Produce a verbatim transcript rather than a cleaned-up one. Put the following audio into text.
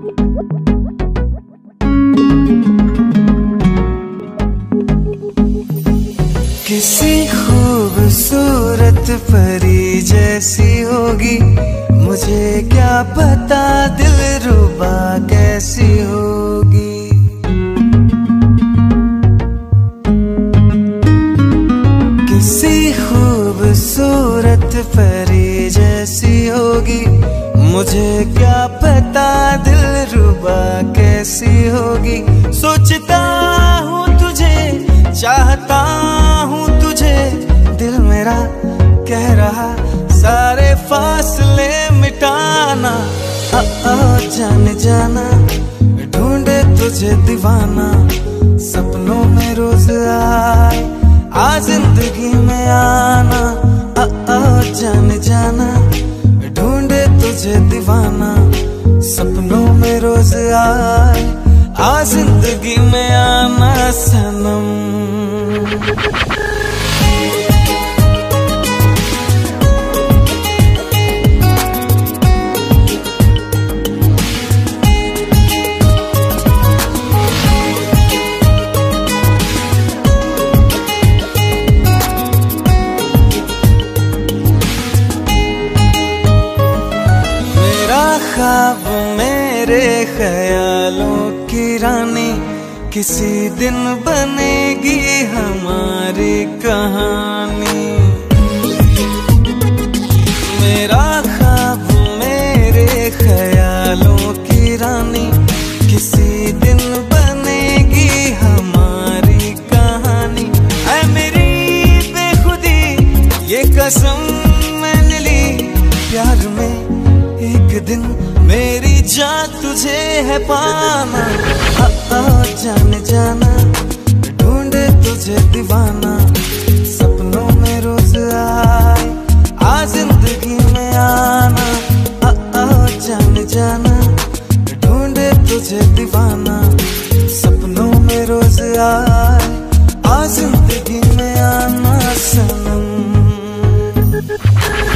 किसी खूबसूरत परी जैसी होगी, मुझे क्या पता दिलरुबा कैसी होगी। किसी खूबसूरत परी जैसी होगी, मुझे क्या पता दिलरुबा कैसी होगी। सोचता हूँ तुझे, चाहता हूँ तुझे, दिल मेरा कह रहा सारे फासले मिटाना। आ, आ, जाने जाना ढूंढे तुझे दीवाना, सपनों में रोज आए आ जिंदगी में आना। आ, आ, जाने जाना ढूंढे तुझे दीवाना, सपनों में रोज आए आ जिंदगी में आना सनम। ख्वाब मेरे ख्यालों की रानी, किसी दिन बनेगी हमारी कहानी। मेरा ख्वाब मेरे ख्यालों की रानी, किसी दिन बनेगी हमारी कहानी। ऐ मेरी बेखुदी ये कसम मैंने ली, प्यार में एक दिन मेरी जान तुझे है पाना। आ, आ, जाने जाना ढूंढे तुझे दीवाना, सपनों में रोज आए आ जिंदगी में आना। आ, आ, जाने जाना ढूंढे तुझे दीवाना, सपनों में रोज आए आ जिंदगी में आना सनम।